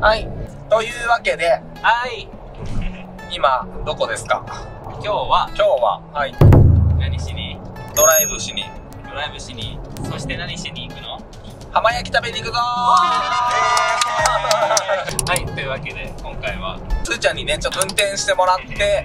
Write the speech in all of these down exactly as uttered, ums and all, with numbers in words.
はい。というわけで、 はい。 今、どこですか？ 今日は、 今日は、はい。 何しに？ ドライブしに。 ドライブしに。そして何しに行くの？ 浜焼き食べに行くぞー。 はい、というわけで、今回は、 つーちゃんにね、ちょっと運転してもらって、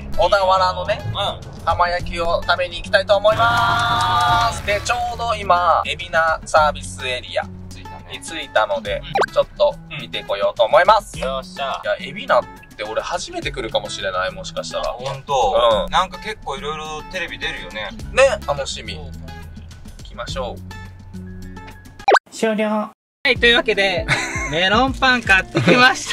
小田原のね、 うん。 浜焼きを食べに行きたいと思いまーす。で、ちょうど今、海老名サービスエリアに着いたので、ちょっと見てこようと思います。 よっしゃ。 いや、海老名って俺初めて来るかもしれない、もしかしたら。 ほんと。 うん。 なんか結構いろいろテレビ出るよね。 ね、楽しみ。行きましょう。 終了。はい、というわけで、メロンパン買ってきました。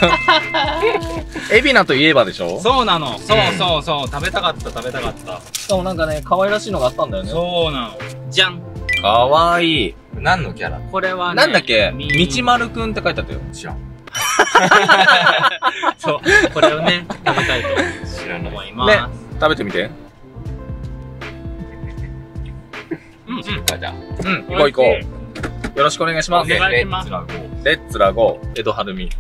海老名といえばでしょ？ そうなの。そうそうそう。食べたかった、食べたかった。 しかもなんかね、可愛らしいのがあったんだよね。 そうなの。じゃん。 かわいい。 何のキャラ？ これはね、 なんだっけ？ み道丸くんって書いてあったよ。 知らん。 そう。これをね、食べたいと知らない。 思います。 ね、食べてみて。 うんうん。 あ、じゃあ。 うん、行こう行こう。よろしくお願いします。 お願いします。 レッツラゴー。 レッツラゴー、江戸晴美。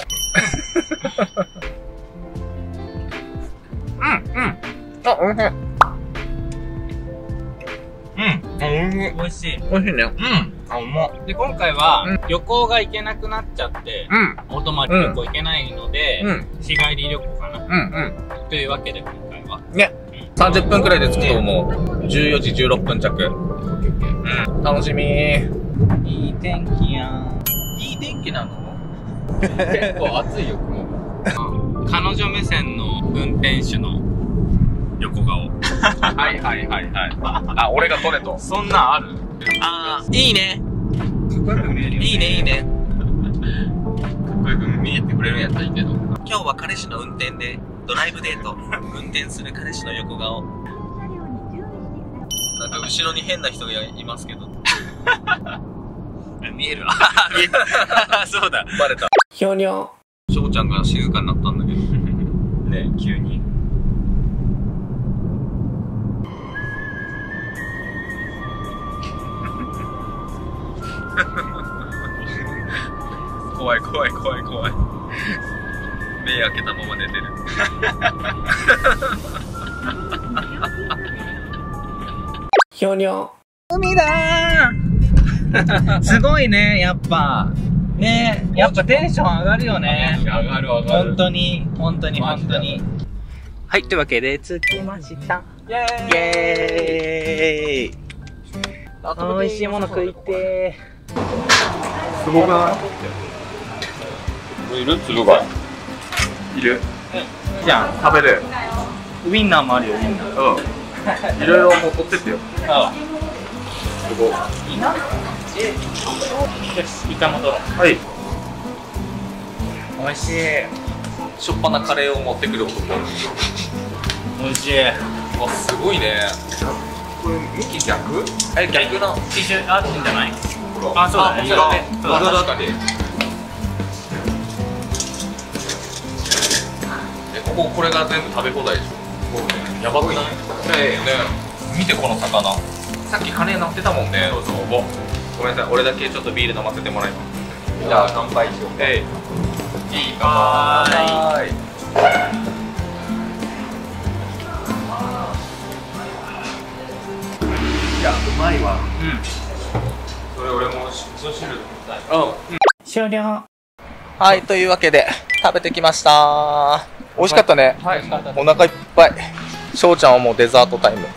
うん、うん。あ、おいしい。 うん。あ、おいしい。 美味しい。 おいしいね。 うん。あ、うまっ。 で、今回はうん、 旅行が行けなくなっちゃって、 うん。 お泊まり旅行行けないので、 うん。 日帰り旅行かな。 うん、うん。 というわけで、今回は。 ね。さんじゅっぷんくらいで着くと思う。じゅうよじじゅうろっぷん着。うん。楽しみー。 いい天気やん。 いい天気なの？ 結構暑いよ、もう。 彼女目線の運転手の横顔。 はいはいはいはい。あ、俺が撮れと。 そんなんある？ あー、いいね。 かっこよく見えるよね。 いいねいいね。 かっこよく見えてくれるんやったらいいけど。 今日は彼氏の運転でドライブデート。運転する彼氏の横顔。なんか後ろに変な人がいますけど。 見えるわ。見えた。そうだ。 バレた。 ひょにょ。 翔ちゃんが静かになったんだけど。 ね、急に。 怖い怖い怖い怖い。目開けたまま寝てる。 ひょにょ。海だー。すごいね、やっぱ。ねやっぱテンション上がるよね。 上がる上がる。 本当に、本当に、本当に。はい、というわけで、着きました。 イェーイ。 イェーイ。美味しいもの食いてー。 すごくない？いる？つぶ貝。いる。 じゃん。 食べる。 ウインナーもあるよ、ウインナー。 うん。いろいろもう取ってってよ。 あすごい。 いいな。よし、イカも取ろう。 はい。 美味しい。 しょっぱなカレーを持ってくる男。 美味しい。 あ、すごいね。これ向き逆？え、逆な。 一緒あるんじゃない？ ほら。 あ、そうだね。 そうだね。 そうだね。 確かに。え、こここれが全部食べ放題でしょ。やばくない？ねえねえ。見てこの魚。さっき鐘鳴ってたもんね。そうそう。ごめんなさい。俺だけちょっとビール飲ませてもらいます。 じゃあ乾杯しようか。 えい。 いいかーい。 いや、うまいわ。 うん。 それ俺も味噌汁飲みたい。 うん。 終了。 はい、というわけで食べてきました。美味しかったね。 はい。 お腹いっぱい。翔ちゃんはもうデザートタイム。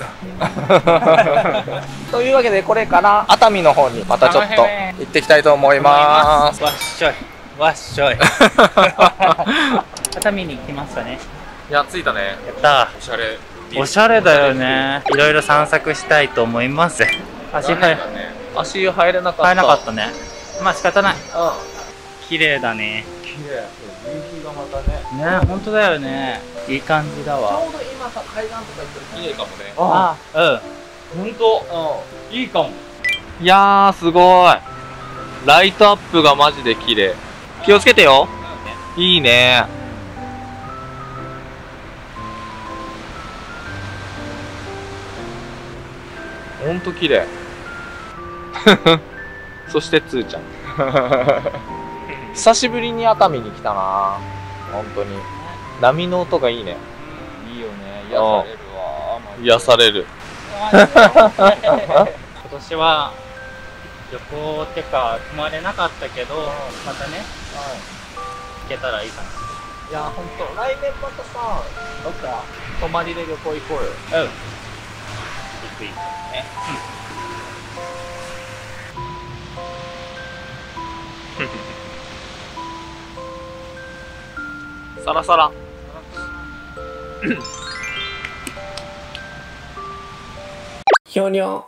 というわけでこれから熱海の方にまたちょっと行ってきたいと思います。 わっしょい。わっしょい。熱海に来ましたね。 いや、着いたね。 やったおしゃれ。 ー。おしゃれだよね。いろいろ散策したいと思います。足入足湯入れなかった。 入らなかったね。まあ仕方ない。 う綺麗だね。 ん。綺麗。夕日がまたね。 ね、本当だよね。いい感じだちわ。 ょうど今さ、海岸とか行ったら綺麗かもね。 ああ、うん。 ほんと。 いいかも。 いやー、すごい。ライトアップがマジで綺麗。気をつけてよ。いいね。ほんと綺麗。そしてつーちゃん。 久しぶりに熱海に来たな。本当に波の音がいいね。 いいよね、癒されるわ。 癒される。 今年は旅行ってか泊まれなかったけど、またね、行けたらいいかな。 いや本当来年またさ、どっか泊まりで旅行行こうよ。 うん。行く行くね。 サラサラ。ひょにょ。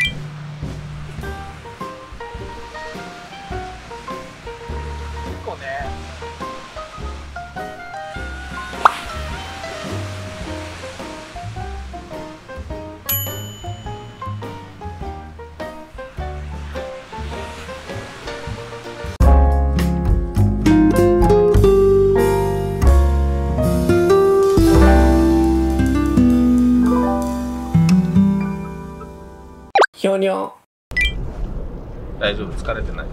ひょにょ。大丈夫、疲れてない？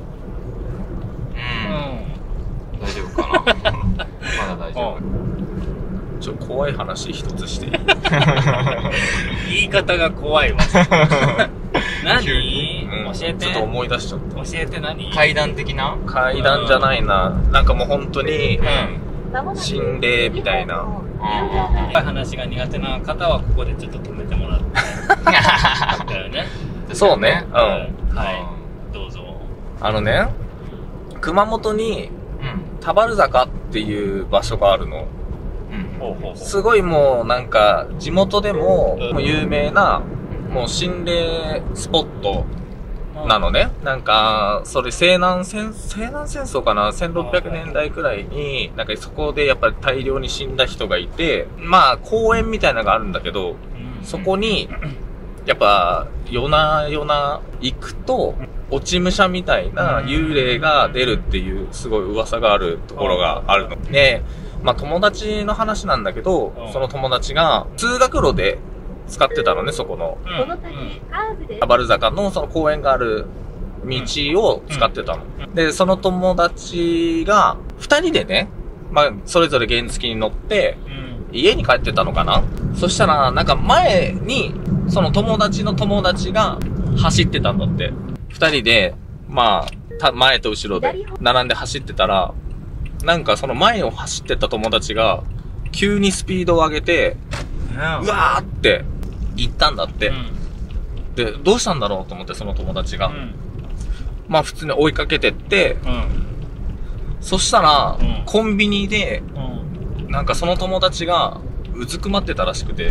うん。大丈夫かな。まだ大丈夫。 ちょ、怖い話一つしていい？ 言い方が怖いわ。何？ 急に、うん、 教えて。 ちょっと思い出しちゃった。 教えて何？ 階段的な？ 階段じゃないな。なんかもう本当に、 うん、 心霊みたいな。 怖い話が苦手な方はここでちょっと止めてもらって。だよね。 そうね。うん。 はい。どうぞ。 あのね、熊本に、田原坂っていう場所があるの。すごいもうなんか地元でも有名なもう心霊スポットなのね。なんかそれ西南戦西南戦争かな、せんろっぴゃくねんだいくらいになんかそこでやっぱり大量に死んだ人がいて、まあ公園みたいなのがあるんだけど、そこにやっぱ夜な夜な行くと落ち武者みたいな幽霊が出るっていうすごい噂があるところがあるので、まあ友達の話なんだけど、その友達が通学路で使ってたのね、そこの。田原坂のその公園がある道を使ってたの。で、その友達が二人でね、まあそれぞれ原付に乗って家に帰ってたのかな。そしたらなんか前にその友達の友達が走ってたんだって。二人で、まあ、た前と後ろで並んで走ってたら、なんかその前を走ってた友達が急にスピードを上げて、うわーって行ったんだって。で、どうしたんだろうと思って、その友達が。まあ普通に追いかけてって、そしたら、コンビニで、なんかその友達がうずくまってたらしくて、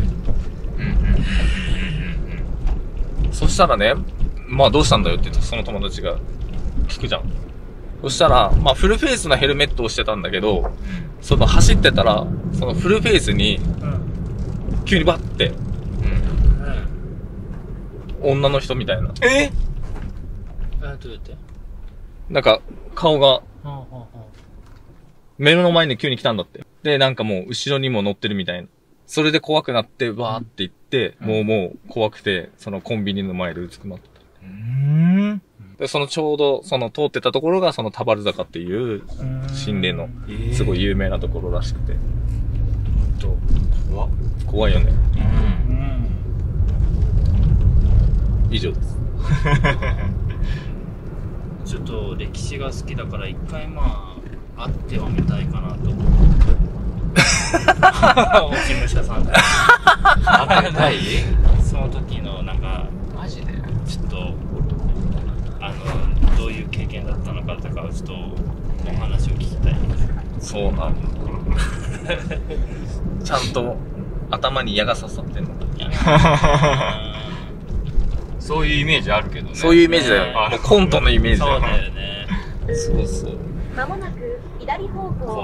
そしたらね、まあどうしたんだよって言ってその友達が聞くじゃん。そしたら、まあフルフェイスのヘルメットをしてたんだけど、その走ってたら、そのフルフェイスに、急にバッて、女の人みたいな。 え？え、どうやって？ なんか、顔が、目の前に急に来たんだって。で、なんかもう後ろにも乗ってるみたいな。それで怖くなって、バーって行って、もうもう怖くて、そのコンビニの前でうずくまってた。うーん。で、そのちょうど、その通ってたところが、その田原坂っていう、心霊の、すごい有名なところらしくて。と、怖怖いよね。うん。以上です。 ちょっと歴史が好きだから一回まあ、会ってはみたいかなと。落ち武者さんで。 会いたい？ その時のなんか、 マジでちょっと、あの、どういう経験だったのかとか、ちょっとお話を聞きたい。 そうなんだ。ちゃんと頭に矢が刺さってんのか。 そういうイメージあるけどね。 そういうイメージだよ。もうコントのイメージだよ。 そうだよね。 そうそう。 まもなく左方向。